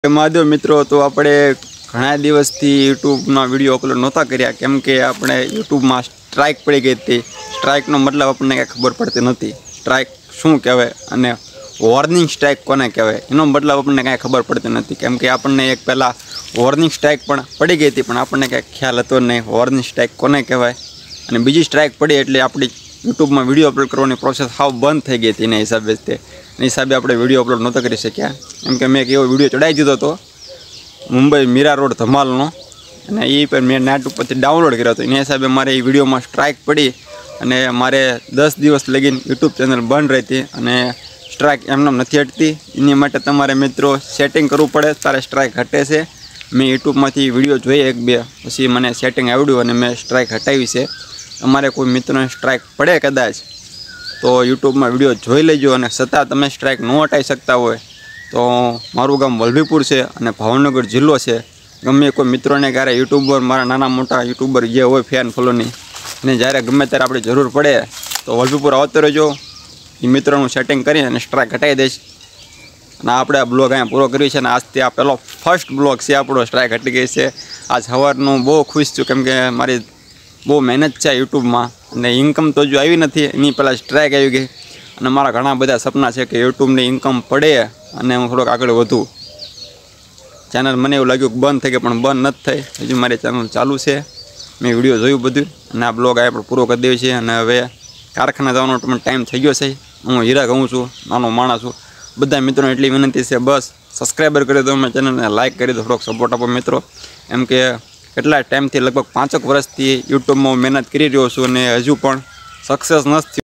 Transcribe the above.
મહાદેવ મિત્રો, તો આપણે ઘણા દિવસથી યુટ્યુબના વિડીયો અપલોડ નહોતા કર્યા કેમ કે આપણે યુટ્યુબમાં સ્ટ્રાઇક પડી ગઈ હતી। સ્ટ્રાઇકનો મતલબ આપણને કાંઈ ખબર પડતી નથી। સ્ટ્રાઇક શું કહેવાય અને વોર્નિંગ સ્ટ્રાઇક કોને કહેવાય એનો મતલબ આપણને કાંઈ ખબર પડતી નથી કેમ કે આપણને એક પહેલાં વોર્નિંગ સ્ટ્રાઇક પણ પડી ગઈ હતી પણ આપણને કાંઈ ખ્યાલ હતો નહીં વોર્નિંગ સ્ટ્રાઇક કોને કહેવાય। અને બીજી સ્ટ્રાઇક પડી એટલે આપણી યુટ્યુબમાં વિડીયો અપલોડ કરવાની પ્રોસેસ સાવ બંધ થઈ ગઈ હતી એના હિસાબે આપણે વિડીયો અપલોડ નહોતા કરી શક્યા કેમ કે મેં એક એવો વિડીયો ચડાવી દીધો હતો મુંબઈ મીરા રોડ ધમાલનો અને એ પણ મેં નેટ ઉપરથી ડાઉનલોડ કર્યો હતો એના હિસાબે મારે એ વિડીયોમાં સ્ટ્રાઇક પડી અને મારે 10 દિવસ લગીને યુટ્યુબ ચેનલ બંધ રહેતી અને સ્ટ્રાઇક એમને નથી હટતી। એની માટે તમારે મિત્રો સેટિંગ કરવું પડે તારે સ્ટ્રાઇક હટે છે। મેં યુટ્યુબમાંથી વિડીયો જોઈએ એક બે પછી મને સેટિંગ આવડ્યું અને મેં સ્ટ્રાઇક હટાવી છે। તમારે કોઈ મિત્રોને સ્ટ્રાઇક પડે કદાચ તો યુટ્યુબમાં વિડીયો જોઈ લેજો અને છતાં તમે સ્ટ્રાઇક ન હટાવી શકતા હોય તો મારું ગામ વલભીપુર છે અને ભાવનગર જિલ્લો છે। ગમે કોઈ મિત્રોને ક્યારે યુટ્યુબર મારા નાના મોટા યુટ્યુબર જે હોય ફેન ફોલોની અને જ્યારે ગમે ત્યારે આપણે જરૂર પડે તો વલભીપુર આવતો રહેજો એ મિત્રોનું સેટિંગ કરી અને સ્ટ્રાઇક હટાવી દઈશ। અને આપણે આ બ્લોગ અહીંયા પૂરો કર્યો છે અને આજથી આ પહેલો ફર્સ્ટ બ્લોગ છે આપણો સ્ટ્રાઇક હટી ગઈ છે। આજ સવારનું બહુ ખુશ છું કેમ કે મારી બહુ મહેનત છે યુટ્યુબમાં અને ઇન્કમ તો જો આવી નથી એની પહેલાં સ્ટ્રાઇક આવી ગઈ અને મારા ઘણા બધા સપના છે કે યુટ્યુબની ઇન્કમ પડે અને હું થોડોક આગળ વધું। ચેનલ મને એવું લાગ્યું કે બંધ થઈ ગઈ પણ બંધ નથી થઈ હજુ મારી ચેનલ ચાલુ છે। મેં વિડીયો જોયું બધું અને આ બ્લોગ આપણે પૂરો કરી દેવો છે અને હવે કારખાને જવાનો પણ ટાઈમ થઈ ગયો છે। હું હીરા કહું છું નાનો માણસ છું। બધા મિત્રોને એટલી વિનંતી છે બસ સબસ્ક્રાઈબર કરી દો અમે ચેનલને લાઇક કરી દો થોડોક સપોર્ટ આપો મિત્રો એમ કે કેટલા ટાઈમથી લગભગ 5 વર્ષથી યુટ્યુબમાં મહેનત કરી રહ્યો છું અને હજુ પણ સક્સેસ નથી।